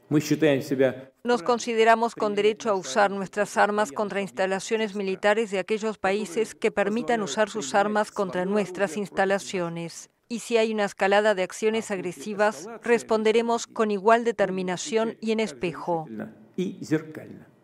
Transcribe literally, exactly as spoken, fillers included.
Nos consideramos con derecho a usar nuestras armas contra instalaciones militares de aquellos países que permitan usar sus armas contra nuestras instalaciones. Y si hay una escalada de acciones agresivas, responderemos con igual determinación y en espejo.